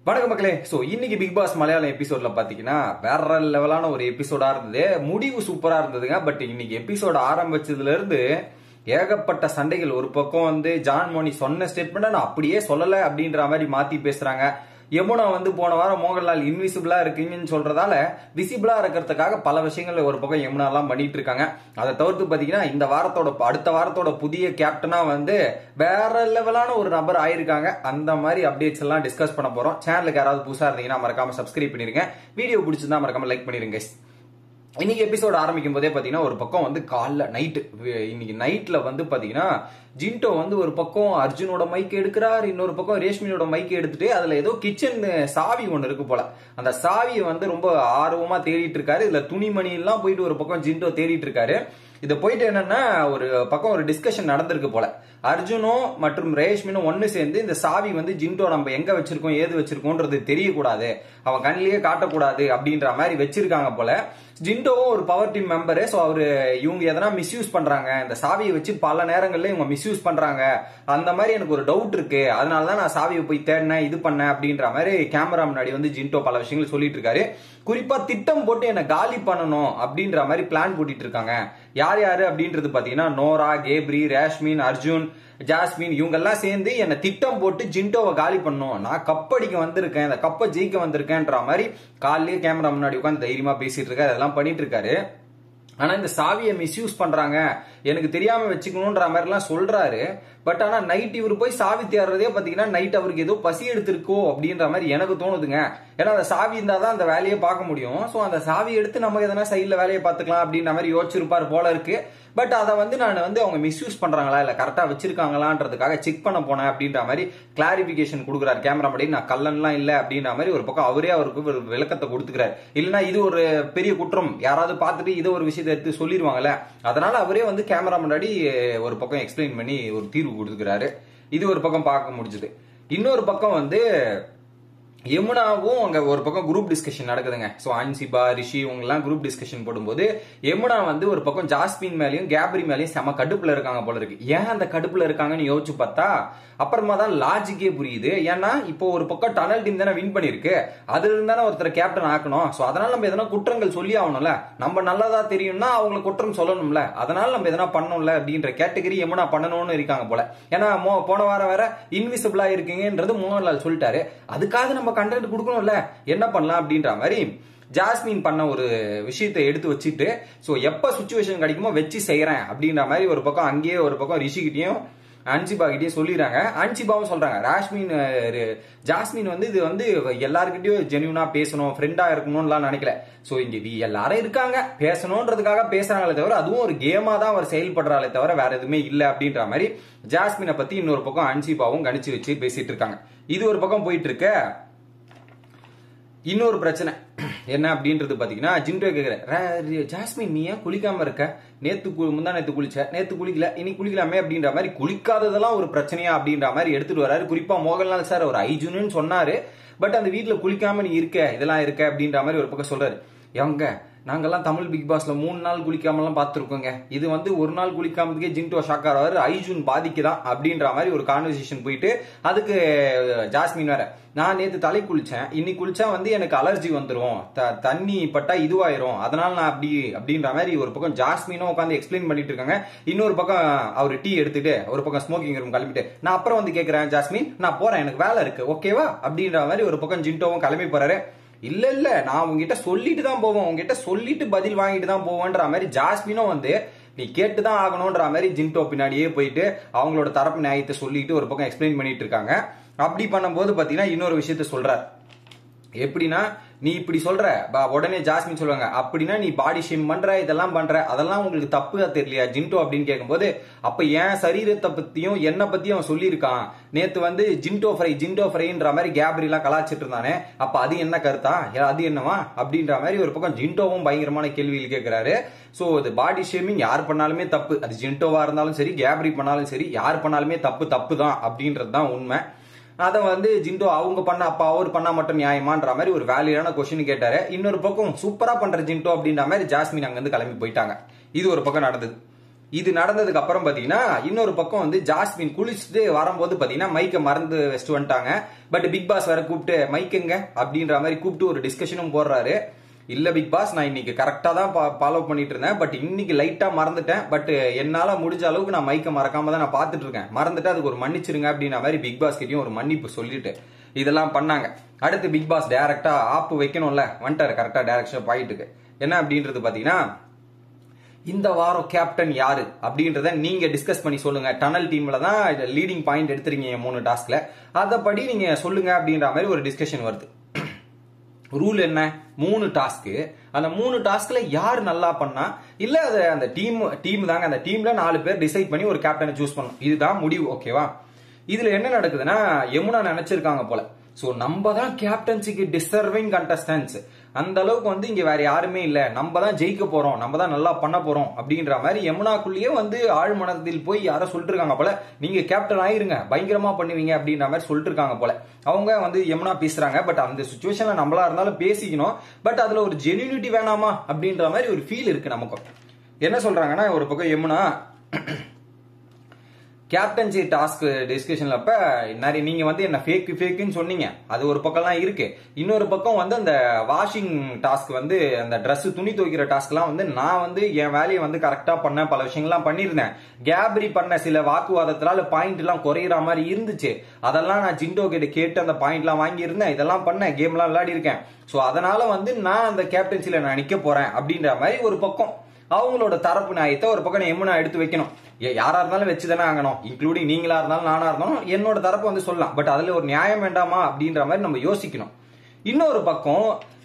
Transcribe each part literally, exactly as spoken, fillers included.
வணக்கம் மக்களே. சோ இன்னைக்கு பிக் பாஸ் மலையாளம் எபிசோட்ல பாத்தீங்கன்னா வேற லெவலான ஒரு எபிசோடா இருந்தது. முடிவு சூப்பரா இருந்ததுங்க. பட் இன்னைக்கு எபிசோட ஆரம்பிச்சதுல இருந்து ஏகப்பட்ட சண்டைகள். ஒரு பக்கம் வந்து ஜான் மோனி சொன்ன ஸ்டேட்மெண்ட் நான் அப்படியே சொல்லல அப்படின்ற மாதிரி மாத்தி பேசுறாங்க. யமுனா வந்து போன வாரம் மோகன்லால் இன்விசிபிளா இருக்கீங்கன்னு சொல்றதால விசிபிளா இருக்கிறதுக்காக பல விஷயங்கள் ஒரு பக்கம் யமுனா எல்லாம் பண்ணிட்டு இருக்காங்க. அதை தவிர்த்து பாத்தீங்கன்னா இந்த வாரத்தோட அடுத்த வாரத்தோட புதிய கேப்டனா வந்து வேற லெவலான ஒரு நபர் ஆயிருக்காங்க. அந்த மாதிரி அப்டேட்ஸ் எல்லாம் டிஸ்கஸ் பண்ண போறோம். சேனலுக்கு யாராவது புதுசா இருந்தீங்கன்னா மறக்காம சப்ஸ்கிரைப் பண்ணிருங்க. வீடியோ பிடிச்சிருந்தா மறக்காம லைக் பண்ணிருங்க. இன்னைக்கு எபிசோட் ஆரம்பிக்கும் போதே பாத்தீங்கன்னா ஒரு பக்கம் வந்து காலைல நைட்டு இன்னைக்கு நைட்ல வந்து பாத்தீங்கன்னா ஜின்டோ வந்து ஒரு பக்கம் அர்ஜுனோட மைக் எடுக்கிறார், இன்னொரு பக்கம் ரேஷ்மியோட மைக் எடுத்துட்டு அதுல ஏதோ கிச்சன் சாவி ஒண்ணு இருக்கு போல. அந்த சாவியை வந்து ரொம்ப ஆர்வமா தேடிட்டு இருக்காரு. இதுல துணிமணி எல்லாம் போயிட்டு ஒரு பக்கம் ஜின்டோ தேடிட்டு இருக்காரு. இத போயிட்டு என்னன்னா ஒரு பக்கம் ஒரு டிஸ்கஷன் நடந்திருக்கு போல. அர்ஜுனும் மற்றும் ரேஷ்மினும் ஒன்னு சேர்ந்து இந்த சாவி வந்து ஜின்டோ நம்ம எங்க வச்சிருக்கோம் ஏது வச்சிருக்கோன்றது தெரியக்கூடாது, அவன் கண்ணிலேயே காட்டக்கூடாது அப்படின்ற மாதிரி வச்சிருக்காங்க போல. ஜின்டோவும் ஒரு பவர் டீம் மெம்பரு. சோ அவரு இவங்க எதனா மிஸ்யூஸ் பண்றாங்க, இந்த சாவியை வச்சு பல நேரங்கள்ல இவங்க மிஸ்யூஸ் பண்றாங்க, அந்த மாதிரி எனக்கு ஒரு டவுட் இருக்கு, அதனாலதான் நான் சாவியை போய் தேடினேன் இது பண்ணேன் அப்படின்ற மாதிரி கேமரா முன்னாடி வந்து ஜின்டோ பல விஷயங்கள் சொல்லிட்டு இருக்காரு. குறிப்பா திட்டம் போட்டு என்ன காலி பண்ணணும் அப்படின்ற மாதிரி பிளான் போட்டிட்டு இருக்காங்க. யார் யாரு அப்படின்றது பாத்தீங்கன்னா நோரா, கேப்ரி, ரேஷ்மின், அர்ஜுன், ஜாஸ்மின் இவங்க எல்லாம் சேர்ந்து என்ன திட்டம் போட்டு ஜின்டோவை காலி பண்ணும், நான் கப்படிக்க வந்திருக்கேன், இந்த கப்பை ஜெயிக்க வந்திருக்கேன்ற மாதிரி காலையிலேயே கேமரா முன்னாடி உட்காந்து தைரியமா பேசிட்டு இருக்காரு, அதெல்லாம் பண்ணிட்டு இருக்காரு. ஆனா இந்த சாவியை மிஸ்யூஸ் பண்றாங்க, எனக்கு தெரியாம வச்சுக்கணும்ன்ற மாதிரி எல்லாம் சொல்றாரு. பட் ஆனா நைட் இவர் போய் சாவி தேடுறதே பாத்தீங்கன்னா நைட் அவருக்கு ஏதோ பசி எடுத்திருக்கோ அப்படின்ற மாதிரி எனக்கு தோணுதுங்க. ஏன்னா அந்த சாவி இருந்தாதான் அந்த வேலையை பார்க்க முடியும். சோ அந்த சாவி எடுத்து நம்ம எதனா சைட்ல வேலையை பார்த்துக்கலாம் அப்படின்ற மாதிரி யோசிச்சிருப்பாரு போல இருக்கு. பட் அதை வந்து நான் வந்து அவங்க மிஸ்யூஸ் பண்றாங்களா இல்ல கரெக்டா வச்சிருக்காங்களான்றதுக்காக செக் பண்ண போனேன் அப்படின்ற மாதிரி கிளாரிபிகேஷன் கொடுக்குறாரு கேமரா முன்னாடி. நான் கல்லன்லாம் இல்ல அப்படின்ற மாதிரி ஒரு பக்கம் அவரே அவருக்கு ஒரு விளக்கத்தை கொடுத்துக்கிறாரு. இல்லைன்னா இது ஒரு பெரிய குற்றம், யாராவது பார்த்துட்டு இதை ஒரு விஷயத்தை எடுத்து சொல்லிடுவாங்கல்ல, அதனால அவரே வந்து கேமரா முன்னாடி ஒரு பக்கம் எக்ஸ்பிளைன் பண்ணி ஒரு தீர்வு கொடுத்துக்கிறாரு. இது ஒரு பக்கம் பார்க்க முடிஞ்சது. இன்னொரு பக்கம் வந்து யமுனாவும் அங்க ஒரு பக்கம் குரூப் டிஸ்கஷன் நடக்குதுங்க. சோ அன்சிபா, ரிஷி இவங்க எல்லாம் குரூப் டிஸ்கஷன் போடும்போது யமுனா வந்து ஒரு பக்கம் ஜாஸ்மின் மேலயும் கேப்ரி மேலயும் செம கடுப்புல இருக்காங்க போல இருக்கு. ஏன் அந்த கடுப்புல இருக்காங்கன்னு யோசிச்சு பார்த்தா அப்புறமா தான் லாஜிக்கே புரியுது. ஏன்னா இப்போ ஒரு பக்கம் டனல் டீம் தானே வின் பண்ணிருக்கு, அதுல இருந்தானே ஒருத்தர் கேப்டன் ஆக்கணும். சோ அதனால நம்ம எதனா குற்றங்கள் சொல்லி ஆகணும்ல, நம்ம நல்லதா தெரியும்னா அவங்களை குற்றம் சொல்லணும்ல, அதனால நம்ம எதனா பண்ணணும்ல அப்படின்ற கேட்டகரி யமுனா பண்ணணும்னு இருக்காங்க போல. ஏன்னா போன வாரம் வேற இன்விசிபிளா இருக்கீங்கன்றது மோகன்லால் சொல்லிட்டாரு, அதுக்காக நம்ம கண்டென்ட் கொடுக்கணும்ல, என்ன பண்ணலாம் அப்படின்ற மாதிரி ஜாஸ்மின் பண்ண ஒரு விஷயத்தை எடுத்து வச்சுட்டு சோ எப்ப சிச்சுவேஷன் கிடைக்குமோ வச்சு செய்யறேன் அப்படின்ற மாதிரி ஒரு பக்கம் அங்கேயே ஒரு பக்கம் ரிஷி கிட்டயும் அன்சிபா கிட்டயும் சொல்லிடுறாங்க. அன்சிபாவும் சொல்றாங்க ராஷ்மின் ஜாஸ்மின் வந்து இது வந்து எல்லாருக்கிட்டையும் ஜென்யூனா பேசணும், ஃப்ரெண்டா இருக்கணும்லாம் நினைக்கல. சோ இங்க எல்லாரும் இருக்காங்க பேசணும்ன்றதுக்காக பேசுறாங்களே தவிர அதுவும் ஒரு கேமா தான் அவர் செயல்படுறாளே தவிர வேற எதுவுமே இல்ல அப்படின்ற மாதிரி ஜாஸ்மினை பத்தி இன்னொரு பக்கம் அன்சிபாவும் கணிச்சு வச்சு பேசிட்டு இருக்காங்க. இது ஒரு பக்கம் போயிட்டு இருக்க. இன்னொரு பிரச்சனை என்ன அப்படின்றது பாத்தீங்கன்னா ஜின்டோ கேக்குற, ஜாஸ்மின் நீ ஏன் குளிக்காம இருக்க, நேத்து முந்தா நேத்து குளிச்ச, நேத்து குளிக்கல, இனி குளிக்கலாமே அப்படின்ற மாதிரி குளிக்காததெல்லாம் ஒரு பிரச்சனையா அப்படின்ற மாதிரி எடுத்துட்டு வராரு. குறிப்பா மோகன்லால் சார் ஒரு ஐஜுன்னு சொன்னாரு, பட் அந்த வீட்டுல குளிக்காம நீ இருக்க இதெல்லாம் இருக்க அப்படின்ற மாதிரி ஒரு பக்கம் சொல்றாரு. எவங்க நாங்கெல்லாம் தமிழ் பிக் பாஸ்ல மூணு நாள் குளிக்காம எல்லாம் பாத்துருக்கோங்க, இது வந்து ஒரு நாள் குளிக்காமதுக்கே ஜின்டோ ஷாக் ஆறாரு, ஐஜூன் பாதிக்குதான் அப்படின்ற மாதிரி ஒரு கான்வர்சேஷன் போயிட்டு அதுக்கு ஜாஸ்மின் வேற, நான் நேத்து தலை குளிச்சேன், இன்னைக்கு குளிச்சா வந்து எனக்கு அலர்ஜி வந்துரும், தண்ணி பட்டா இதுவாயிரும், அதனால நான் அப்படி அப்படின்ற மாதிரி ஒரு பக்கம் ஜாஸ்மினும் உட்காந்து எக்ஸ்பிளைன் பண்ணிட்டு இருக்காங்க. இன்னொரு பக்கம் அவர் டீ எடுத்துட்டு ஒரு பக்கம் ஸ்மோக்கிங் ரூம் கிளம்பிட்டு நான் அப்புறம் வந்து கேட்கிறேன் ஜாஸ்மின் நான் போறேன் எனக்கு வேலை இருக்கு ஓகேவா அப்படின்ற மாதிரி ஒரு பக்கம் ஜின்டோவும் கிளம்பி போறாரு. இல்ல இல்ல நான் உங்ககிட்ட சொல்லிட்டு தான் போவேன், உங்ககிட்ட சொல்லிட்டு பதில் வாங்கிட்டு தான் போவேன்ற மாதிரி ஜாஸ்மினும் வந்து நீ கேட்டுதான் ஆகணும்ன்ற மாதிரி ஜின்டோ பின்னாடியே போயிட்டு அவங்களோட தரப்பு நியாயத்தை சொல்லிட்டு ஒரு பக்கம் எக்ஸ்பிளைன் பண்ணிட்டு இருக்காங்க. அப்படி பண்ணும்போது பாத்தீங்கன்னா இன்னொரு விஷயத்த சொல்றார். எப்படின்னா நீ இப்படி சொல்ற, உடனே ஜாஸ்மின் சொல்லுவாங்க அப்படின்னா நீ பாடி ஷேம் பண்ற இதெல்லாம் பண்ற அதெல்லாம் உங்களுக்கு தப்பு தெரியலையா ஜின்டோ அப்படின்னு கேட்கும்போது, அப்ப என் சரீரத்தை பத்தியும் என்ன பத்தியும் அவன் சொல்லியிருக்கான், நேத்து வந்து ஜின்டோ ஃப்ரை ஜின்டோ ஃப்ரைன்ற மாதிரி கேப்ரி எல்லாம் கலாச்சிட்டு இருந்தானே, அப்ப அது என்ன கருத்தா, அது என்னவா அப்படின்ற மாதிரி ஒரு பக்கம் ஜின்டோவும் பயங்கரமான கேள்வியில் கேட்கிறாரு. சோ இது பாடி ஷேமிங் யார் பண்ணாலுமே தப்பு, அது ஜின்டோவா இருந்தாலும் சரி கேப்ரி பண்ணாலும் சரி யார் பண்ணாலுமே தப்பு தப்பு தான் அப்படின்றது தான் உண்மை. அதை வந்து ஜின்டோ அவங்க பண்ண அப்ப அவர் பண்ணா மட்டும் நியாயமான்ற மாதிரி ஒரு வேலிடான கொஸ்டின் கேட்டாரு. இன்னொரு பக்கம் சூப்பரா பண்ற ஜின்டோ அப்படின்ற மாதிரி ஜாஸ்மின் அங்க இருந்து கிளம்பி போயிட்டாங்க. இது ஒரு பக்கம் நடந்தது. இது நடந்ததுக்கு அப்புறம் பாத்தீங்கன்னா இன்னொரு பக்கம் வந்து ஜாஸ்மின் குளிச்சுட்டு வரும்போது பாத்தீங்கன்னா மைக்க மறந்து வச்சுட்டு வந்துட்டாங்க. பட் பிக் பாஸ் வேற கூப்பிட்டு மைக்குங்க அப்படின்ற மாதிரி கூப்பிட்டு ஒரு டிஸ்கஷனும் போடுறாரு. இல்ல பிக் பாஸ், நான் இன்னைக்கு கரெக்டா தான் ஃபாலோ பண்ணிட்டு இருந்தேன், பட் இன்னைக்கு லைட்டா மறந்துட்டேன், பட் என்னால முடிஞ்ச அளவுக்கு நான் மைக்க மறக்காம தான் நான் பாத்துட்டு இருக்கேன், மறந்துட்டு அதுக்கு ஒரு மன்னிச்சிருங்க அப்படின்ற மாதிரி பிக் பாஸ் கிட்டயும் ஒரு மன்னிப்பு சொல்லிட்டு இதெல்லாம் பண்ணாங்க. அடுத்து பிக் பாஸ் டைரக்டா ஆப்பு வைக்கணும்ல, வந்துட்டாரு கரெக்டா டைரக்ஷன் பாயிண்ட்டுக்கு. என்ன அப்படின்றது பாத்தீங்கன்னா, இந்த வாரம் கேப்டன் யாரு அப்படின்றத நீங்க டிஸ்கஸ் பண்ணி சொல்லுங்க. டனல் டீம்ல தான் லீடிங் பாயிண்ட் எடுத்துறீங்க மூணு டாஸ்க்ல, அதப்படி நீங்க சொல்லுங்க அப்படின்ற மாதிரி ஒரு டிஸ்கஷன் வருது. ரூல் என்ன, மூணு டாஸ்க், அந்த மூணு டாஸ்க்ல யார் நல்லா பண்ணா இல்ல அது அந்த டீம் டீம் தாங்க, அந்த டீம்ல நாலு பேர் டிசைட் பண்ணி ஒரு கேப்டனை சூஸ் பண்ணணும், இதுதான் முடிவு. ஓகேவா? இதுல என்ன நடக்குதுன்னா, யமுனா நினைச்சிருக்காங்க போல, சோ நம்ம தான் கேப்டன்சிக்கு டிசர்விங் கண்டஸ்டன்ஸ், அந்த அளவுக்கு வந்து இங்க வேற யாருமே இல்ல, நம்ம தான் ஜெயிக்க போறோம், நம்ம தான் நல்லா பண்ண போறோம் அப்படின்ற மாதிரி யமுனாக்குள்ளேயே வந்து ஆழ்மனத்தில் போய் யாரோ சொல்லிட்டு இருக்காங்க போல, நீங்க கேப்டன் ஆயிருங்க பயங்கரமா பண்ணுவீங்க அப்படின்ற மாதிரி சொல்லிட்டு இருக்காங்க போல. அவங்க வந்து யமுனா பேசுறாங்க. பட் அந்த சிச்சுவேஷன்ல நம்மளா இருந்தாலும் பேசிக்கணும், பட் அதுல ஒரு ஜென்யூனிட்டி வேணாமா அப்படின்ற மாதிரி ஒரு ஃபீல் இருக்கு நமக்கு. என்ன சொல்றாங்கன்னா, ஒரு பக்கம் யமுனா கேப்டன்சி டாஸ்க் டிஸ்கஷன்ல அப்ப நிறைய நீங்க வந்து என்ன ஃபேக் ஃபேக்குன்னு சொன்னீங்க, அது ஒரு பக்கம்லாம் இருக்கு. இன்னொரு பக்கம் வந்து அந்த வாஷிங் டாஸ்க் வந்து அந்த ட்ரெஸ் துணி துவைக்கிற டாஸ்க்லாம் வந்து நான் வந்து என் வேலையை வந்து கரெக்டா பண்ண பல விஷயங்கள்லாம் பண்ணியிருந்தேன். கேப்ரி பண்ண சில வாக்குவாதத்தினால பாயிண்ட் எல்லாம் குறையிற மாதிரி இருந்துச்சு, அதெல்லாம் நான் ஜிண்டோ கிட்ட கேட்டு அந்த பாயிண்ட் எல்லாம் வாங்கியிருந்தேன், இதெல்லாம் பண்ணேன், கேம் எல்லாம் விளையாடி இருக்கேன். சோ அதனால வந்து நான் அந்த கேப்டன்சில நான் நிக்க போறேன் அப்படின்ற மாதிரி ஒரு பக்கம் அவங்களோட தரப்பு நியாயத்தை ஒரு பக்கம் யமுனா எடுத்து வைக்கணும். யாரா இருந்தாலும் வச்சுதானே ஆகணும், இன்க்ளூடிங் நீங்களா இருந்தாலும் நானா இருந்தாலும் என்னோட தரப்பு வந்து சொல்லலாம். பட் அதுல ஒரு நியாயம் வேண்டாமா அப்படின்ற மாதிரி நம்ம யோசிக்கணும். இன்னொரு பக்கம்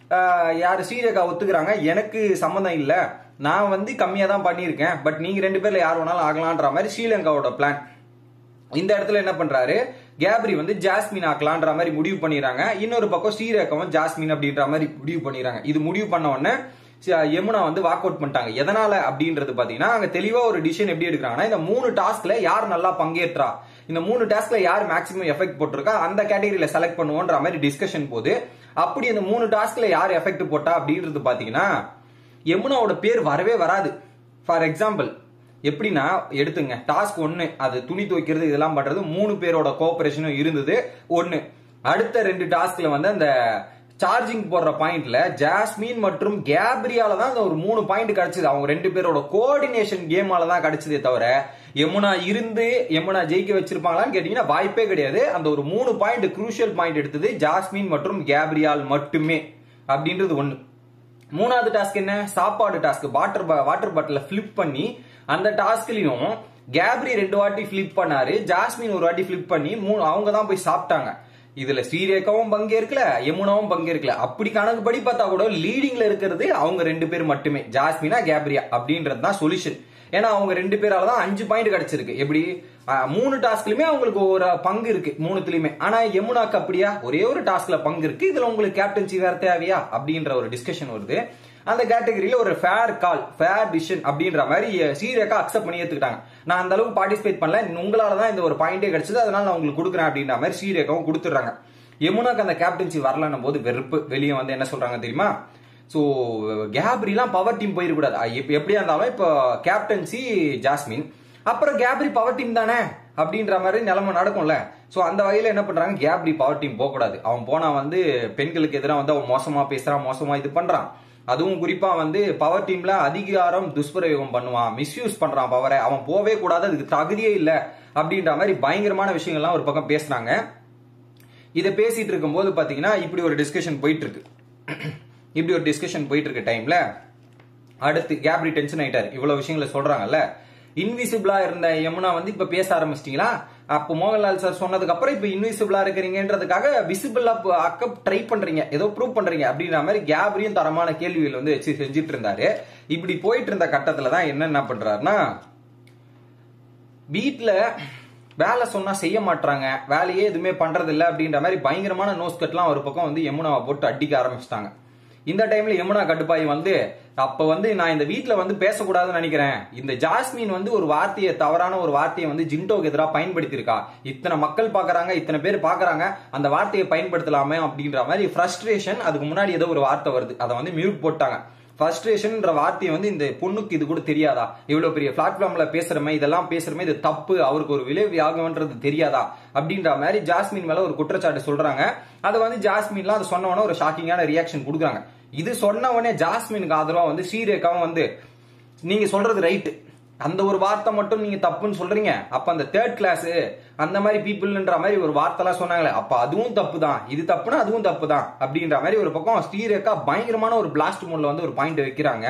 யாரு ஸ்ரீரேகா ஒத்துக்கிறாங்க, எனக்கு சம்மந்தம் இல்ல, நான் வந்து கம்மியா தான் பண்ணியிருக்கேன், பட் நீங்க ரெண்டு பேர்ல யார் வேணாலும் ஆகலான்ற மாதிரி ஸ்ரீலங்காவோட பிளான். இந்த இடத்துல என்ன பண்றாரு, கேப்ரி வந்து ஜாஸ்மின் ஆக்கலான்ற மாதிரி முடிவு பண்ணிடுறாங்க. இன்னொரு பக்கம் ஸ்ரீரேகாவும் ஜாஸ்மின் அப்படின்ற மாதிரி முடிவு பண்ணிடுறாங்க. இது முடிவு பண்ண உடனே யமுனா வந்து வாக் அவுட் பண்ணிட்டாங்க. எதனால அப்படின்றது பாத்தீங்கன்னா, அங்க தெளிவா ஒரு டிசிஷன் எப்படி எடுக்கிறாங்கன்னா, இந்த மூணு டாஸ்க்ல யார் நல்லா பங்கேற்றா, இந்த மூணு டாஸ்க்ல யார் மேக்ஸிமம் எஃபெக்ட் போட்டிருக்கா அந்த கேட்டகரியில செலக்ட் பண்ணுவோன்ற மாதிரி டிஸ்கஷன் போது, அப்படி அந்த மூணு டாஸ்க்ல யார் எஃபெக்ட் போட்டா அப்படின்றது பாத்தீங்கன்னா யமுனாவோட பேர் வரவே வராது. ஃபார் எக்ஸாம்பிள் எப்படின்னா எடுத்துங்க, டாஸ்க் ஒன்னு அது துணி துவைக்கிறது இதெல்லாம் பண்றது, மூணு பேரோட கோஆபரேஷனும் இருந்தது ஒன்னு. அடுத்த ரெண்டு டாஸ்க்ல வந்து அந்த சார்ஜிங் போடுற பாயிண்ட்ல ஜாஸ்மின் மற்றும் கேப்ரியால தான் ஒரு மூணு பாயிண்ட் கிடைச்சது. அவங்க ரெண்டு பேரோட கோஆர்டினேஷன் கேமால தான் கிடைச்சதே தவிர யமுனா இருந்து யமுனா ஜெயிக்க வச்சிருப்பாங்களான்னு கேட்டீங்கன்னா வாய்ப்பே கிடையாது. அந்த ஒரு மூணு பாயிண்ட் குரூஷியல் பாயிண்ட் எடுத்தது ஜாஸ்மின் மற்றும் கேப்ரியால் மட்டுமே அப்படின்றது ஒண்ணு. மூணாவது டாஸ்க் என்ன, சாப்பாடு டாஸ்க். வாட்டர் வாட்டர் பாட்டில பிளிப் பண்ணி அந்த டாஸ்க்லயும் கேப்ரி ரெண்டு வாட்டி பிளிப் பண்ணாரு, ஜாஸ்மின் ஒரு வாட்டி பிளிப் பண்ணி மூணு அவங்க தான் போய் சாப்பிட்டாங்க. இதுல ஸ்ரீரேகாவும் பங்கேற்கல, யமுனாவும் பங்கேற்கல. அப்படி கணக்குப்படி பார்த்தா கூட லீடிங்ல இருக்கிறது அவங்க ரெண்டு பேர் மட்டுமே, ஜாஸ்மினா கேப்ரியா அப்படின்றது தான் சொல்யூஷன். ஏன்னா அவங்க ரெண்டு பேரால தான் அஞ்சு பாயிண்ட் கிடைச்சிருக்கு. எப்படி மூணு டாஸ்க்லயுமே அவங்களுக்கு ஒரு பங்கு இருக்கு மூணுத்துலயுமே. ஆனா யமுனாக்கு அப்படியா, ஒரே ஒரு டாஸ்க்ல பங்கு இருக்கு, இதுல உங்களுக்கு கேப்டன்சி வேற தேவையா அப்படின்ற ஒரு டிஸ்கஷன் வருது. அந்த கேட்டகரியில ஒரு ஃபேர் கால் ஃபேர் டிசிஷன் அப்படின்ற மாதிரி ஸ்ரீரேகா அக்செப்ட் பண்ணி ஏத்துக்கிட்டாங்க. நான் அந்த அளவுக்கு பார்ட்டிசிபேட் பண்ணல, உங்களால தான் இந்த ஒரு பாயிண்டே கிடைச்சது, அதனால நான் உங்களுக்கு கொடுக்குறேன் அப்படின்ற மாதிரி ஸ்ரீரேகாவும் கொடுத்துறாங்க. யமுனாக்கு அந்த கேப்டன்சி வரலன்னும் போது வெறுப்பு. வெளியே வந்து என்ன சொல்றாங்க தெரியுமா, சோ கேப்ரிலாம் பவர் டீம் போயிடக்கூடாது, எப்படியா இருந்தாலும் இப்போ கேப்டன்சி ஜாஸ்மின், அப்புறம் கேப்ரி பவர் டீம் தானே அப்படின்ற மாதிரி நிலைமை நடக்கும்ல. சோ அந்த வகையில என்ன பண்றாங்க, கேப்ரி பவர் டீம் போக கூடாது, அவன் போனா வந்து பெண்களுக்கு எதிராக வந்து அவன் மோசமா பேசுறான், மோசமா இது பண்றான், அதுவும் குறிப்பா வந்து பவர் டீம்ல அதிகாரம் துஷ்பிரயோகம் பண்ணுவான், மிஸ்யூஸ் பண்றான் பவரை, அவன் போவே கூடாது, அதுக்கு தகுதியே இல்ல அப்படின்ற மாதிரி பயங்கரமான விஷயங்கள்லாம் ஒரு பக்கம் பேசினாங்க. இதை பேசிட்டு இருக்கும் போது பாத்தீங்கன்னா இப்படி ஒரு டிஸ்கஷன் போயிட்டு இருக்கு. இப்படி ஒரு டிஸ்கஷன் போயிட்டு இருக்க டைம்ல அடுத்து கேப்ரி டென்ஷன் ஆயிட்டாரு. இவ்வளவு விஷயங்களை சொல்றாங்கல்ல, இன்விசிபிளா இருந்த யமுனா வந்து இப்ப பேச ஆரம்பிச்சிட்டீங்களா, அப்போ மோகன்லால் சார் சொன்னதுக்கு அப்புறம் இப்ப இன்விசிபிளா இருக்கிறீங்கன்றதுக்காக விசிபிளா ஆக்க ட்ரை பண்றீங்க, ஏதோ ப்ரூவ் பண்றீங்க அப்படின்ற மாதிரி கேப்ரியும் தரமான கேள்விகள் வந்து வச்சு செஞ்சுட்டு இருந்தாரு. இப்படி போயிட்டு இருந்த கட்டத்துல தான் என்ன என்ன பண்றாருன்னா, வீட்டுல வேலை சொன்னா செய்ய மாட்டாங்க, வேலையே எதுவுமே பண்றது இல்ல அப்படின்ற மாதிரி பயங்கரமான நோஸ் கட்லாம் ஒரு பக்கம் வந்து யமுனாவை போட்டு அடிக்க ஆரம்பிச்சிட்டாங்க. இந்த டைம்ல யமுனா கடுப்பாய் வந்து, அப்ப வந்து நான் இந்த வீட்டுல வந்து பேசக்கூடாதுன்னு நினைக்கிறேன், இந்த ஜாஸ்மின் வந்து ஒரு வார்த்தையை தவறான ஒரு வார்த்தையை வந்து ஜிண்டோக்கு எதிராக பயன்படுத்தி இருக்கா, இத்தனை மக்கள் பாக்குறாங்க, இத்தனை பேர் பாக்குறாங்க, அந்த வார்த்தையை பயன்படுத்தலாமே அப்படின்ற மாதிரி ஃப்ரஸ்ட்ரேஷன். அதுக்கு முன்னாடி ஏதோ ஒரு வார்த்தை வருது, அதை வந்து மியூட் போட்டாங்க. ஃப்ரஸ்ட்ரேஷன்ன்ற வார்த்தையை வந்து இந்த பொண்ணுக்கு இது கூட தெரியாதா? இவ்வளவு பெரிய பிளாட்ஃபார்ம்ல பேசுறமே, இதெல்லாம் பேசுறமே, இது தப்பு, அவருக்கு ஒரு விளைவு ஆகும்ன்றது தெரியாதா அப்படின்ற மாதிரி ஜாஸ்மின் மேல ஒரு குற்றச்சாட்டு சொல்றாங்க. அதை வந்து ஜாஸ்மின்லாம் அதை சொன்ன உடனே ஒரு ஷாக்கிங்கான ரியாக்ஷன் கொடுக்குறாங்க. இது சொன்ன உடனே ஜாஸ்மினுக்கு ஆதரவா வந்து ஸ்ரீரேகாவும் வந்து நீங்க சொல்றது ரைட்டு, அந்த ஒரு வார்த்தை மட்டும் நீங்க தப்புன்னு சொல்றீங்க, அப்ப அந்த தேர்ட் கிளாஸ் அந்த மாதிரி பீப்புள்ன்ற மாதிரி ஒரு வார்த்தை எல்லாம் சொன்னாங்களே, அப்ப அதுவும் தப்பு தான், இது தப்புனா அதுவும் தப்பு தான் அப்படின்ற மாதிரி ஒரு பக்கம் ஸ்ரீரேகா பயங்கரமான ஒரு பிளாஸ்ட் மோட்ல வந்து ஒரு பாயிண்ட் வைக்கிறாங்க.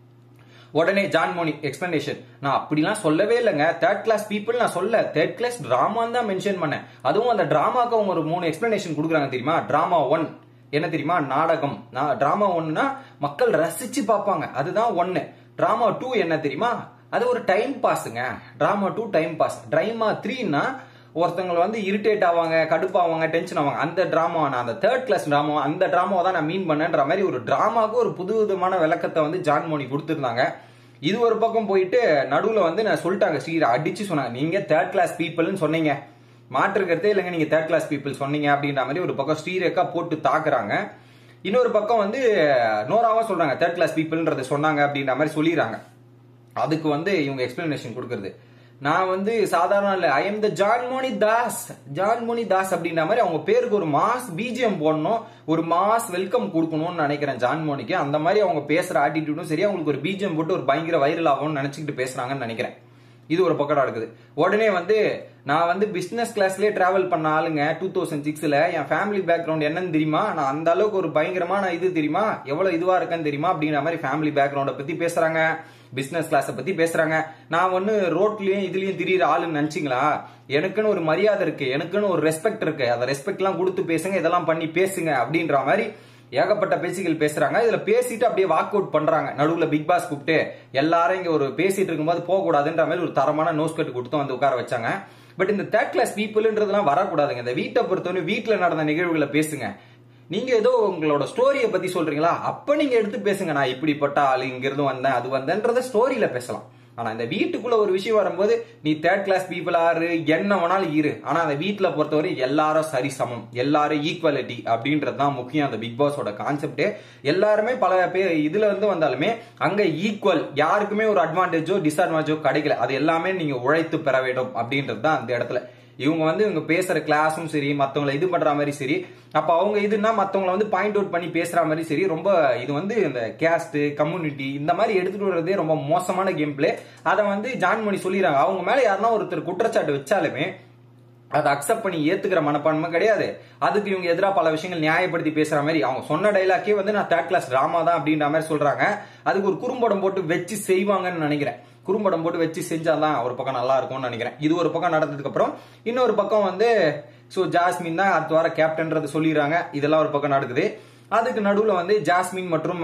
உடனே ஜான்மோனி எக்ஸ்பிளனேஷன், நான் அப்படிலாம் சொல்லவே இல்லைங்க, தேர்ட் கிளாஸ் பீப்புள் நான் சொல்ல, தேர்ட் கிளாஸ் டிராமான்னு தான் மென்ஷன் பண்ணேன். அதுவும் அந்த டிராமாக்கு அவங்க ஒரு மூணு எக்ஸ்பிளனேஷன் கொடுக்குறாங்க தெரியுமா? டிராமா ஒன் என்ன தெரியுமா? நாடகம். டிராமா ஒன்னுனா மக்கள் ரசிச்சு பார்ப்பாங்க, அதுதான் ஒன்னு. டிராமா டூ என்ன தெரியுமா? அது ஒரு டைம் பாஸுங்க. Drama two time pass. Drama த்ரீனா ஒருத்தவங்க வந்து இரிட்டேட் ஆவாங்க, கடுப்பாவாங்க, டென்ஷன் ஆவாங்க. அந்த டிராமா, நான் அந்த தேர்ட் கிளாஸ் டிராமா, அந்த டிராமாவை தான் நான் மீன் பண்ணேன்ற மாதிரி ஒரு டிராமாவுக்கு ஒரு புது விதமான விளக்கத்தை வந்து ஜான்மோனி கொடுத்துருந்தாங்க. இது ஒரு பக்கம் போயிட்டு நடுவுல வந்து நான் சொல்லிட்டாங்க, ஸ்ரீ அடிச்சு சொன்னாங்க, நீங்க தேர்ட் கிளாஸ் பீப்புள்னு சொன்னீங்க, மாற்றுக்கிறதே இல்லைங்க, நீங்க தேர்ட் கிளாஸ் பீப்புள் சொன்னீங்க அப்படின்ற மாதிரி ஒரு பக்கம் ஸ்ரீரேகா போட்டு தாக்குறாங்க. இன்னொரு பக்கம் வந்து நோராவா சொல்றாங்க தேர்ட் கிளாஸ் பீப்புள்ன்றது சொன்னாங்க அப்படின்ற மாதிரி சொல்லிடுறாங்க. அதுக்கு வந்து இவங்க எக்ஸ்பிளனேஷன் கொடுக்கறது, நான் வந்து சாதாரண இல்ல, I am the Jaanmoni Das, Jaanmoni Das அப்படின்ற மாதிரி அவங்க பேருக்கு ஒரு மாஸ் பிஜிஎம் போடணும், ஒரு மாஸ் வெல்கம் கொடுக்கணும்னு நினைக்கிறேன் ஜான்மோனிக்கு. அந்த மாதிரி அவங்க பேசுற ஆட்டிடியூடும் சரி, அவங்களுக்கு ஒரு பிஜிஎம் போட்டு ஒரு பயங்கர வைரல் ஆகும்னு நினைச்சுக்கிட்டு பேசுறாங்கன்னு நினைக்கிறேன். இது ஒரு பக்கம் நடக்குது. உடனே வந்து நான் வந்து பிசினஸ் கிளாஸ்லயே டிராவல் பண்ண ஆளுங்க டூ தௌசண்ட் சிக்ஸ்ல, என் ஃபேமிலி பேக்ரவுண்ட் என்னன்னு தெரியுமா, நான் அந்த அளவுக்கு ஒரு பயங்கரமான இது தெரியுமா, எவ்வளவு இதுவா இருக்கேன்னு தெரியுமா அப்படின்ற மாதிரி ஃபேமிலி பேக்ரவுண்ட பத்தி பேசுறாங்க, பிசினஸ் கிளாஸை பத்தி பேசுறாங்க. நான் ஒன்னு ரோட்லயும் இதுலயும் திடீர் ஆளுன்னு நினைச்சீங்களா? எனக்குன்னு ஒரு மரியாதை இருக்கு, எனக்குன்னு ஒரு ரெஸ்பெக்ட் இருக்கு, அதை ரெஸ்பெக்ட் எல்லாம் கொடுத்து பேசுங்க, இதெல்லாம் பண்ணி பேசுங்க அப்படின்ற மாதிரி ஏகப்பட்ட பேச்சுகள் பேசுறாங்க. இதுல பேசிட்டு அப்படியே வாக் அவுட் பண்றாங்க. நடுவுல பிக் பாஸ் கூப்பிட்டு எல்லாரும் இங்க ஒரு பேசிட்டு இருக்கும்போது போக கூடாதுன்ற மாதிரி ஒரு தரமான நோஸ் கட் கொடுத்து வந்து உட்கார வச்சாங்க. பட் இந்த தேர்ட் கிளாஸ் பீப்புள்ன்றதுலாம் வரக்கூடாதுங்க. இந்த வீட்டை பொறுத்தவரை வீட்டுல நடந்த நிகழ்வுகளை பேசுங்க. நீங்க ஏதோ உங்களோட ஸ்டோரியை பத்தி சொல்றீங்களா, அப்ப நீங்க எடுத்து பேசுங்க, நான் இப்படிப்பட்ட ஆளு, இங்க இருந்து வந்தேன், அது வந்தேன்றத ஸ்டோரியில பேசலாம். ஆனா இந்த வீட்டுக்குள்ள ஒரு விஷயம் வரும்போது நீ தேர்ட் கிளாஸ் பீப்புள் ஆறு என்ன வேணாலும் இரு, ஆனா அந்த வீட்டுல பொறுத்தவரை எல்லாரும் சரி சமம், எல்லாரும் ஈக்குவாலிட்டி அப்படின்றதுதான் முக்கியம். அந்த பிக் பாஸோட கான்செப்ட் எல்லாருமே பல பேர் இதுல இருந்து வந்தாலுமே அங்க ஈக்குவல், யாருக்குமே ஒரு அட்வான்டேஜோ டிஸ்அட்வான்டேஜோ கிடைக்கல, அது எல்லாமே நீங்க உழைத்து பெற வேண்டும் அப்படின்றது தான் அந்த இடத்துல. இவங்க வந்து இவங்க பேசுற கிளாஸும் சரி, மத்தவங்களை இது பண்ற மாதிரி சரி, அப்ப அவங்க இதுனா மத்தவங்களை வந்து பாயிண்ட் அவுட் பண்ணி பேசுற மாதிரி சரி, ரொம்ப இது வந்து இந்த கேஸ்ட் கம்யூனிட்டி இந்த மாதிரி எடுத்துட்டு வர்றதே ரொம்ப மோசமான கேம் பிளே. அதை வந்து ஜான்மோனி சொல்லிடுறாங்க. அவங்க மேல யாருன்னா ஒருத்தர் குற்றச்சாட்டு வச்சாலுமே அதை அக்செப்ட் பண்ணி ஏத்துக்கிற மனப்பான்மை கிடையாது. அதுக்கு இவங்க எதிராக பல விஷயங்கள் நியாயப்படுத்தி பேசுற மாதிரி அவங்க சொன்ன டைலாக்கே வந்து நான் தேர்ட் கிளாஸ் டிராமா தான் அப்படின்ற மாதிரி சொல்றாங்க. அதுக்கு ஒரு குறும்படம் போட்டு வச்சு செய்வாங்கன்னு நினைக்கிறேன். குறும்படம் போட்டு வச்சு செஞ்சாதான் ஒரு பக்கம் நல்லா இருக்கும்னு நினைக்கிறேன். இது ஒரு பக்கம் நடந்ததுக்கு அப்புறம் இன்னொரு பக்கம் வந்து சோ ஜாஸ்மின் தான் அடுத்த வார கேப்டன்றது சொல்லிடுறாங்க. இதெல்லாம் ஒரு பக்கம் நடக்குது. அதுக்கு நடுவுல வந்து ஜாஸ்மின் மற்றும்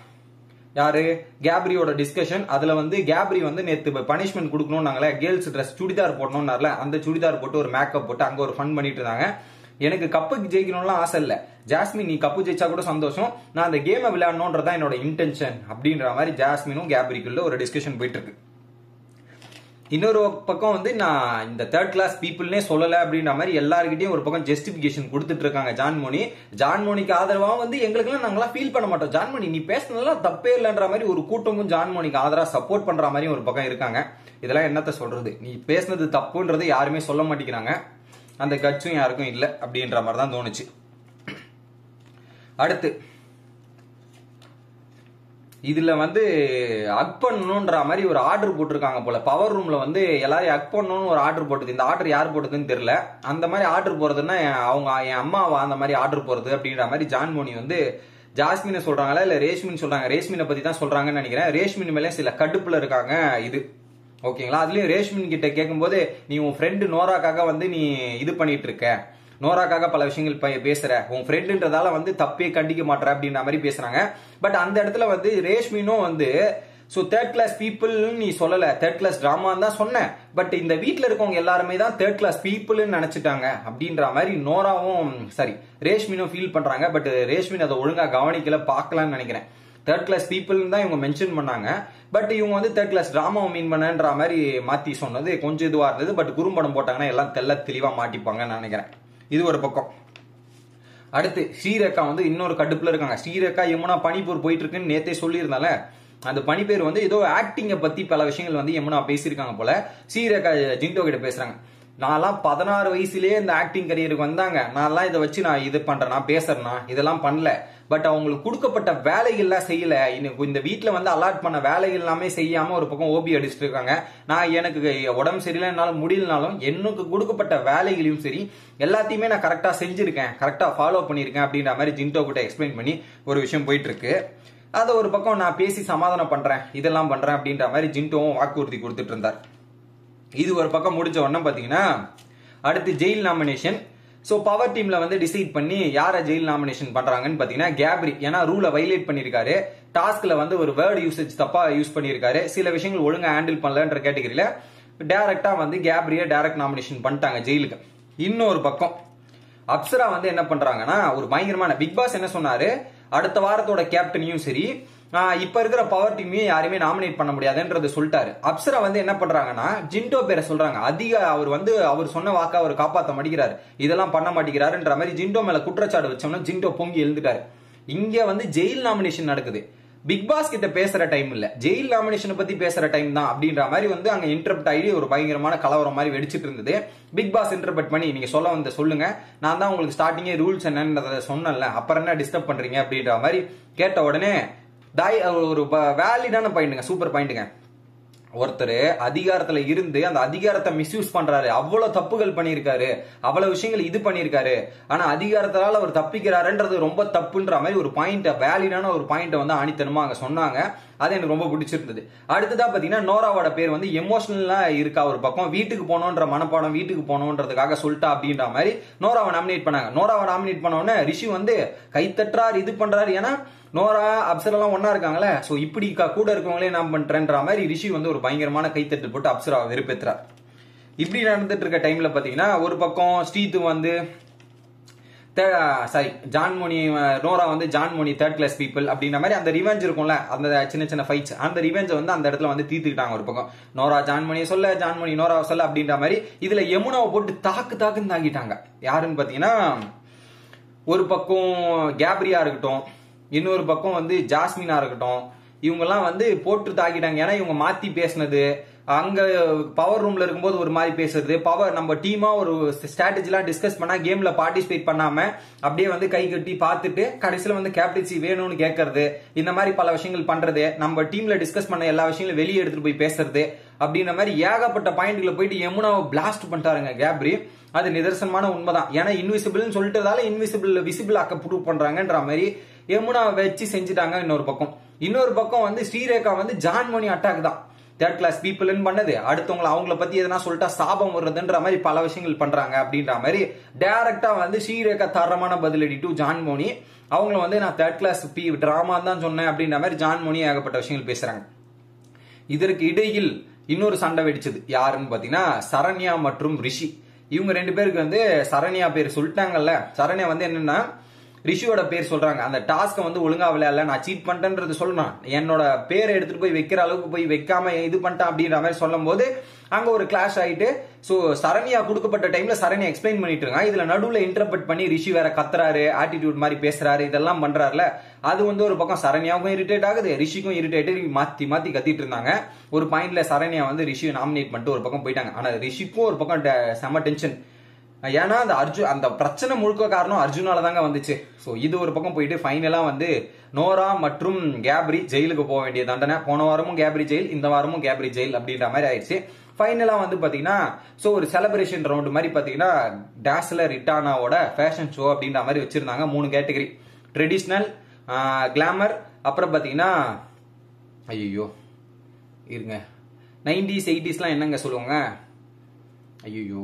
யாரு கேப்ரியோட டிஸ்கஷன். அதுல வந்து கேப்ரி வந்து நேத்து பனிஷ்மெண்ட் கொடுக்கணும்னாங்களே, கேர்ள்ஸ் ட்ரெஸ் சுடிதார் போடணும்னால அந்த சுடிதார் போட்டு ஒரு மேக்கப் போட்டு அங்க ஒரு ஃபன் பண்ணிட்டு இருந்தாங்க. எனக்கு கப்புக்கு ஜெயிக்கணும்லாம் ஆசை இல்ல, ஜாஸ்மின் நீ கப்பு ஜெயிச்சா கூட சந்தோஷம், நான் அந்த கேமை விளையாடணும்ன்றதான் என்னோட இன்டென்ஷன் அப்படின்ற மாதிரி ஜாஸ்மினும் கேப்ரிக்குள்ள ஒரு டிஸ்கஷன் போயிட்டு இருக்கு. இன்னொரு பக்கம் வந்து நான் இந்த தேர்ட் கிளாஸ் பீப்புள்னே சொல்லல அப்படின்ற மாதிரி எல்லாருக்கிட்டையும் ஒரு பக்கம் ஜஸ்டிபிகேஷன் கொடுத்துட்டு இருக்காங்க ஜான்மோனி. ஜான்மோனிக்கு ஆதரவா வந்து எங்களுக்குலாம் நாங்களாம் ஃபீல் பண்ண மாட்டோம், ஜான்மோனி நீ பேசினதெல்லாம் தப்பே இல்லைன்ற மாதிரி ஒரு கூட்டமும் ஜான்மோனிக்கு ஆதரவா சப்போர்ட் பண்ற மாதிரி ஒரு பக்கம் இருக்காங்க. இதெல்லாம் என்னத்த சொல்றது, நீ பேசினது தப்புன்றது யாருமே சொல்ல மாட்டேங்கிறாங்க, அந்த கட்சும் யாருக்கும் இல்லை அப்படின்ற மாதிரி தான் தோணுச்சு. அடுத்து இதுல வந்து அக் பண்ணணும்ன்ற மாதிரி ஒரு ஆர்டர் போட்டிருக்காங்க போல. பவர் ரூம்ல வந்து எல்லாரையும் அக் பண்ணணும்னு ஒரு ஆர்டர் போட்டது. இந்த ஆர்டர் யார் போட்டதுன்னு தெரியல. அந்த மாதிரி ஆர்டர் போறதுன்னா அவங்க என் அம்மாவா அந்த மாதிரி ஆர்டர் போறது அப்படின்ற மாதிரி ஜான்மோனி வந்து ஜாஸ்மினை சொல்றாங்களா இல்ல ரேஷ்மின் சொல்றாங்க, ரேஷ்மினை பத்தி தான் சொல்றாங்கன்னு நினைக்கிறேன். ரேஷ்மின் மேலே சில கடுப்புல இருக்காங்க இது ஓகேங்களா. அதுலயும் ரேஷ்மின் கிட்ட கேட்கும்போது நீ உன் ஃப்ரெண்டு நோராக்காக வந்து நீ இது பண்ணிட்டு இருக்க, நோராக்காக பல விஷயங்கள் பேசுற, உன் ஃப்ரெண்டுன்றதால வந்து தப்பே கண்டிக்க மாட்டற அப்படின்ற மாதிரி பேசுறாங்க. பட் அந்த இடத்துல வந்து ரேஷ்மினும் வந்து சோ தேர்ட் கிளாஸ் பீப்புள் நீ சொல்லல, தேர்ட் கிளாஸ் டிராமான்னு தான் சொன்னேன், பட் இந்த வீட்டுல இருக்கவங்க எல்லாருமே தான் தேர்ட் கிளாஸ் பீப்புள்னு நினைச்சிட்டாங்க அப்படின்ற மாதிரி நோராவும் சரி ரேஷ்மினும் ஃபீல் பண்றாங்க. பட் ரேஷ்மின் அதை ஒழுங்கா கவனிக்கல, பார்க்கலாம்னு நினைக்கிறேன். தேர்ட் கிளாஸ் பீப்புள் தான் இவங்க மென்ஷன் பண்ணாங்க, பட் இவங்க வந்து தேர்ட் கிளாஸ் டிராமாவை மீன் பண்ணன்ற மாதிரி மாத்தி சொன்னது கொஞ்சம் இதுவா இருந்தது. பட் குறும்படம் போட்டாங்கன்னா எல்லாம் தெல்ல தெளிவா மாட்டிப்பாங்கன்னு நினைக்கிறேன். இது ஒரு பக்கம். அடுத்து ஸ்ரீரேகா வந்து இன்னொரு கடுப்புல இருக்காங்க. ஸ்ரீரேகா யமுனா பனிப்பூர் போயிட்டு இருக்குன்னு நேத்தே சொல்லியிருந்தால அந்த பனி பேர் வந்து ஏதோ ஆக்டிங்க பத்தி பல விஷயங்கள் வந்து யமுனா பேசியிருக்காங்க போல. ஸ்ரீரேகா ஜிண்டோ கிட்ட பேசுறாங்க, நான்லாம் பதினாறு வயசுலயே இந்த ஆக்டிங் கரியருக்கு வந்தாங்க, நான்லாம் இதை வச்சு நான் இது பண்றேன், நான் பேசுறேன்னா இதெல்லாம் பண்ணல. பட் அவங்களுக்கு கொடுக்கப்பட்ட வேலைகள்லாம் செய்யல. இந்த வீட்டுல வந்து அலாட் பண்ண வேலைகள் எல்லாமே செய்யாம ஒரு பக்கம் ஓபி அடிச்சுட்டு இருக்காங்க. நான் எனக்கு உடம்பு சரியில்லைனாலும் முடியலனாலும் எனக்கு கொடுக்கப்பட்ட வேலைகளையும் சரி எல்லாத்தையுமே நான் கரெக்டா செஞ்சிருக்கேன், கரெக்டா ஃபாலோ பண்ணிருக்கேன் அப்படின்ற மாதிரி ஜிண்டோ கிட்ட எக்ஸ்பிளைன் பண்ணி ஒரு விஷயம் போயிட்டு இருக்கு. அதை ஒரு பக்கம் நான் பேசி சமாதானம் பண்றேன், இதெல்லாம் பண்றேன் அப்படின்ற மாதிரி ஜிண்டோவும் வாக்குறுதி கொடுத்துட்டு இருந்தார். இது ஒரு பக்கம் முடிஞ்ச உடனே பாத்தீங்கன்னா அடுத்து ஜெயில் நாமினேஷன். சோ பவர் டீம்ல வந்து டிசைட் பண்ணி யாரை ஜெயில் நாமினேஷன் பண்றாங்கன்னு பாத்தீங்கன்னா கேப்ரி. ஏன்னா ரூலை வைலேட் பண்ணிருக்காரு, டாஸ்க்ல வந்து ஒரு வேர்டு யூசேஜ் தப்பா யூஸ் பண்ணிருக்காரு, சில விஷயங்கள் ஒழுங்கா ஹேண்டில் பண்ணலன்ற கேட்டகரியில டைரக்டா வந்து கேப்ரிய டைரக்ட் நாமினேஷன் பண்ணிட்டாங்க ஜெயிலுக்கு. இன்னொரு பக்கம் அப்சரா வந்து என்ன பண்றாங்கன்னா ஒரு பயங்கரமான பிக் பாஸ் என்ன சொன்னாரு, அடுத்த வாரத்தோட கேப்டனையும் சரி இப்ப இருக்கிற பவர் டீமையும் யாருமே நாமினேட் பண்ண முடியாதுன்றது சொல்லிட்டாரு. அப்சரா வந்து என்ன பண்றாங்கன்னா ஜிண்டோ பேரை சொல்றாங்க. அதிக அவர் வந்து அவர் சொன்ன வாக்க அவர் காப்பாற்ற மாட்டேங்கிறாரு, இதெல்லாம் பண்ண மாட்டேங்கிறாருன்ற மாதிரி ஜிண்டோ மேல குற்றச்சாட்டு வச்சோம்னா ஜிண்டோ பொங்கி எழுந்துட்டாரு. இங்க வந்து ஜெயில் நாமினேஷன் நடக்குது, பிக் பாஸ் கிட்ட பேசுற டைம் இல்ல, ஜெயில் நாமினேஷனை பத்தி பேசுற டைம் தான் அப்படின்ற மாதிரி வந்து அங்க இன்டர்ப்ட் ஆகி ஒரு பயங்கரமான கலவரம் மாதிரி வெடிச்சிட்டு இருந்தது. பிக் பாஸ் இன்டர்பிரட் பண்ணி நீங்க சொல்ல வந்து சொல்லுங்க, நான் தான் உங்களுக்கு ஸ்டார்டிங்கே ரூல்ஸ் என்னன்றத சொன்னல, அப்புறம் என்ன டிஸ்டர்ப் பண்றீங்க அப்படின்ற மாதிரி கேட்ட உடனே தாய் ஒரு வேலிடான பாயிண்ட்டுங்க, சூப்பர் பாயிண்ட்டுங்க. ஒருத்தர் அதிகாரத்துல இருந்து அந்த அதிகாரத்தை மிஸ்யூஸ் பண்றாரு, அவ்வளவு தப்புகள் பண்ணிருக்காரு, அவ்வளவு விஷயங்கள் இது பண்ணிருக்காரு, ஆனா அதிகாரத்தால அவர் தப்பிக்கிறாருன்றது ரொம்ப தப்புன்ற மாதிரி ஒரு பாயிண்ட், வேலிடான ஒரு பாயிண்ட் வந்து ஆணித்தனமா அங்க சொன்னாங்க. அது எனக்கு ரொம்ப பிடிச்சிருந்தது. அடுத்ததா பாத்தீங்கன்னா நோராவோட பேர் வந்து எமோஷனலா இருக்கா ஒரு பக்கம், வீட்டுக்கு போனோன்ற மனப்பாடம் வீட்டுக்கு போனோன்றதுக்காக சொல்லிட்டா அப்படின்ற மாதிரி நோராவை நாமினேட் பண்ணாங்க. நோராவை நாமினேட் பண்ண உடனே ரிஷி வந்து கைத்தட்டுறாரு, இது பண்றாரு. ஏன்னா நோரா அப்சரா எல்லாம் ஒன்னா இருக்காங்களே, சோ இப்படி கூட இருக்கவங்களே நான் பண்றேன்ற மாதிரி ரிஷி வந்து ஒரு பயங்கரமான கைத்தட்டு போட்டு அப்சரா வெறுப்பேத்துறார். இப்படி நடந்துட்டு இருக்க டைம்ல பாத்தீங்கன்னா ஒரு பக்கம் ஸ்ரீத்து வந்து சாரி ஜான்மோனி நோரா வந்து ஜான்மோனி தேர்ட் கிளாஸ் பீப்புள் அப்படின்ற மாதிரி அந்த ரிவெஞ்ச் இருக்கும்ல, அந்த சின்ன சின்ன ஃபைட்ஸ், அந்த ரிவெஞ்ச் வந்து அந்த இடத்துல வந்து தீர்த்துக்கிட்டாங்க. ஒரு பக்கம் நோரா ஜான்மோனியை சொல்ல, ஜான்மோனி நோராவை சொல்ல அப்படின்ற மாதிரி இதுல யமுனாவை போட்டு தாக்கு தாக்குன்னு தாக்கிட்டாங்க. யாருன்னு பாத்தீங்கன்னா ஒரு பக்கம் கேப்ரியா இருக்கட்டும், இன்னொரு பக்கம் வந்து ஜாஸ்மினா இருக்கட்டும், இவங்க எல்லாம் வந்து போட்டு தாக்கிட்டாங்க. ஏன்னா இவங்க மாத்தி பேசினது, அங்க பவர் ரூம்ல இருக்கும்போது ஒரு மாதிரி பேசுறது, பவர் நம்ம டீமா ஒரு ஸ்ட்ராட்டஜி எல்லாம் டிஸ்கஸ் பண்ணா கேம்ல பார்ட்டிசிபேட் பண்ணாம அப்படியே வந்து கை கட்டி பார்த்துட்டு கடைசியில வந்து கேப்டன்சி வேணும்னு கேட்கறது, இந்த மாதிரி பல விஷயங்கள் பண்றது, நம்ம டீம்ல டிஸ்கஸ் பண்ண எல்லா விஷயங்களும் வெளியே எடுத்துட்டு போய் பேசுறது அப்படின்ற மாதிரி ஏகப்பட்ட பாயிண்ட்ல போயிட்டு யமுனாவை பிளாஸ்ட் பண்ணிட்டாருங்க கேப்ரி. அது நிதர்சனமான உண்மைதான். ஏன்னா இன்விசிபிள்னு சொல்லிட்டதால இன்விசிபிள் விசிபிள் ஆக்க ப்ரூவ் பண்றாங்கன்ற மாதிரி யமுனா வச்சு செஞ்சுட்டாங்க. இன்னொரு பக்கம் இன்னொரு பக்கம் வந்து ஸ்ரீரேகா வந்து ஜான்மோனி அட்டாக் தான், தேர்ட் கிளாஸ் பீப்புள் பண்ணது, அடுத்தவங்களை அவங்கள பத்தி எதனா சொல்லிட்டா சாபம் வருதுன்ற மாதிரி பல விஷயங்கள் பண்றாங்க அப்படின்ற மாதிரி டைரக்டா வந்து ஸ்ரீரேகா தரமான பதிலடி டு ஜான்மோனி. அவங்கள வந்து நான் தேர்ட் கிளாஸ் பி டிராமா தான் சொன்னேன் அப்படின்ற மாதிரி ஜான்மோனி ஏகப்பட்ட விஷயங்கள் பேசுறாங்க. இதற்கு இடையில் இன்னொரு சண்டை வெடிச்சது. யாருன்னு பாத்தீங்கன்னா சரண்யா மற்றும் ரிஷி. இவங்க ரெண்டு பேருக்கு வந்து சரண்யா பேர் சொல்லிட்டாங்கல்ல, சரண்யா வந்து என்னன்னா ரிஷியோட பேர் சொல்றாங்க. அந்த டாஸ்க வந்து ஒழுங்கா விளையாடல, நான் சீட் பண்ணிட்டேன்றது சொல்லணும், என்னோட பேரை எடுத்துட்டு போய் வைக்கிற அளவுக்கு போய் வைக்காம இது பண்ணிட்டேன் அப்படின்ற மாதிரி சொல்லும் போது அங்க ஒரு கிளாஷ் ஆயிட்டு, சோ சரண்யா கொடுக்கப்பட்ட டைம்ல சரண்யா எக்ஸ்பிளைன் பண்ணிட்டு இருக்காங்க. இதுல நடுவுல இன்டர்பிரட் பண்ணி ரிஷி வேற கத்துறாரு, ஆட்டிடியூட் மாதிரி பேசுறாரு, இதெல்லாம் பண்றாருல, அது வந்து ஒரு பக்கம் சரண்யாவுக்கும் இரிட்டேட் ஆகுது, ரிஷிக்கும் இரிட்டேட், மாத்தி மாத்தி கத்திட்டு இருந்தாங்க. ஒரு பாயிண்ட்ல சரண்யா வந்து ரிஷியை நாமினேட் பண்ணிட்டு ஒரு பக்கம் போயிட்டாங்க. ஆனா ரிஷிக்கும் ஒரு பக்கம் செம டென்ஷன். ஏன்னா அந்த அர்ஜுன் அந்த பிரச்சனை முழுக்க காரணம் அர்ஜுனால தாங்க வந்துச்சு. சோ இது ஒரு பக்கம் போயிட்டு ஃபைனலா வந்து நோரா மற்றும் கேப்ரி ஜெயிலுக்கு போக வேண்டிய தண்டனை. போன வாரமும் கேப்ரி ஜெயில், இந்த வாரமும் கேப்ரி ஜெயில் அப்படின்ற மாதிரி ஆயிடுச்சு. ஃபைனலா வந்து பாத்தீங்கன்னா சோ ஒரு செலிப்ரேஷன் ரவுண்ட் மாதிரி பாத்தீங்கன்னா டாஸ்லர் ரிட்டானாவோட ஃபேஷன் ஷோ அப்படின்ற மாதிரி வச்சிருந்தாங்க. மூணு கேட்டகரி, ட்ரெடிஷ்னல், கிளாமர், அப்புறம் பாத்தீங்கன்னா ஐயோ இருங்க நைன்டிஸ் எயிட்டிஸ்லாம் என்னங்க சொல்லுவாங்க, ஐயோ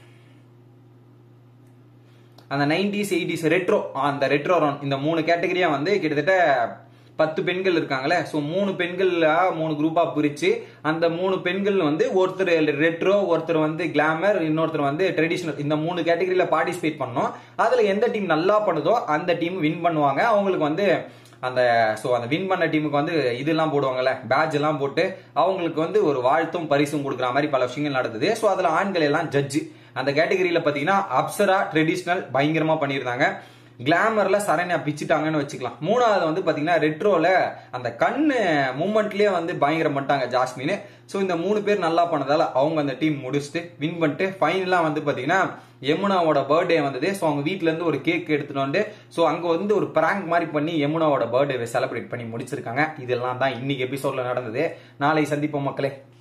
அந்த நைன்டிஸ் எயிட்டிஸ் ரெட்ரோ, அந்த ரெட்ரோ ரவுண்ட், இந்த மூணு கேட்டகரியா வந்து கிட்டத்தட்ட பத்து பெண்கள் இருக்காங்களே, சோ மூணு பெண்கள் மூணு குரூப்பா பிரிச்சு அந்த மூணு பெண்கள் வந்து ஒருத்தர் ரெட்ரோ, ஒருத்தர் வந்து கிளாமர், இன்னொருத்தர் வந்து ட்ரெடிஷனல், இந்த மூணு கேட்டகரியில பார்ட்டிசிபேட் பண்ணோம். அதுல எந்த டீம் நல்லா பண்ணுதோ அந்த டீம் வின் பண்ணுவாங்க. அவங்களுக்கு வந்து அந்த சோ அந்த வின் பண்ண டீமுக்கு வந்து இதெல்லாம் போடுவாங்கல்ல, பேட்ஜ் எல்லாம் போட்டு அவங்களுக்கு வந்து ஒரு வாழ்த்தும் பரிசும் கொடுக்குற மாதிரி பல விஷயங்கள் நடந்தது. சோ அதுல ஆண்கள் எல்லாம் ஜட்ஜு. அந்த கேட்டகரியில பாத்தீங்கன்னா அப்சரா ட்ரெடிஷனல் பயங்கரமா பண்ணியிருந்தாங்க. கிளாமர்ல சரண்யா பிச்சுட்டாங்கன்னு வச்சுக்கலாம். மூணாவது வந்து பாத்தீங்கன்னா ரெட்ரோல அந்த கண்ணு மூமெண்ட்லயே வந்து பயங்கரம் பண்ணிட்டாங்க ஜாஸ்மின். சோ இந்த மூணு பேர் நல்லா பண்ணதால அவங்க அந்த டீம் முடிச்சுட்டு வின் பண்ணிட்டு ஃபைனலா வந்து பாத்தீங்கன்னா யமுனாவோட பர்த்டே வந்தது. ஸோ அவங்க வீட்ல இருந்து ஒரு கேக் எடுத்துட்டு வந்து ஸோ அங்க வந்து ஒரு பிராங்க் மாதிரி பண்ணி யமுனாவோட பர்த்டேவை செலிப்ரேட் பண்ணி முடிச்சிருக்காங்க. இதெல்லாம் தான் இன்னைக்கு எபிசோட்ல நடந்தது. நாளை சந்திப்போம் மக்களே.